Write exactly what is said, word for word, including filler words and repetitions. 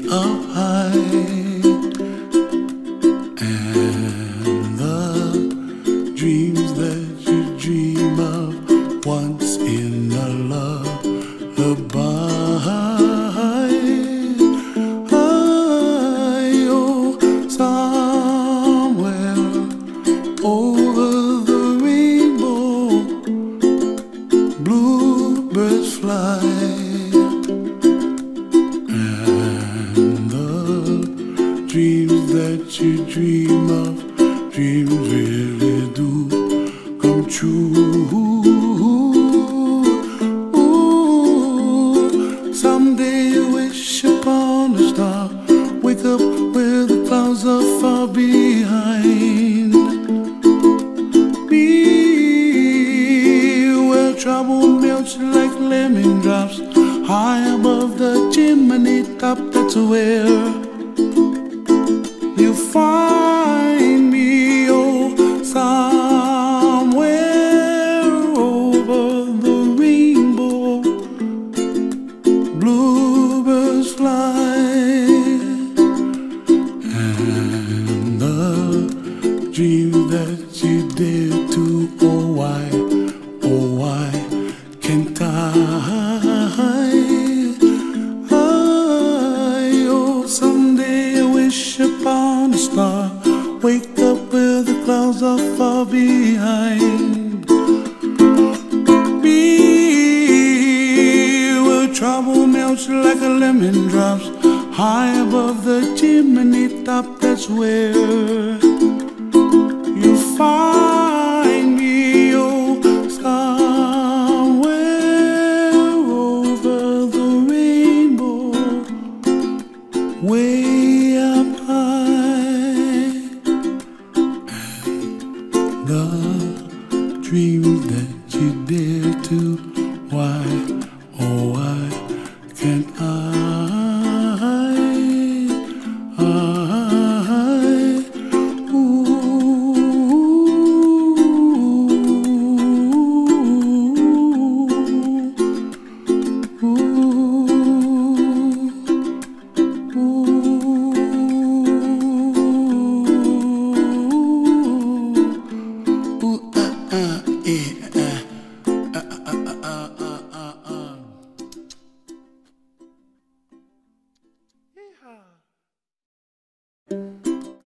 up high, and the dreams that you dream of once in a lullaby. Oh, somewhere over the rainbow, bluebirds fly. Dreams that you dream of, dreams really do come true. Ooh, someday you wish upon a star, wake up where the clouds are far behind. Be where trouble melts like lemon drops, high above the chimney top. That's where you find me, oh, somewhere over the rainbow, bluebirds fly, and the dreams that you dare to, oh why, oh why can't I? Upon a star, wake up where the clouds are far behind. Be where trouble melts like a lemon drops, high above the chimney top. That's where you find me, oh, somewhere over the rainbow, way out.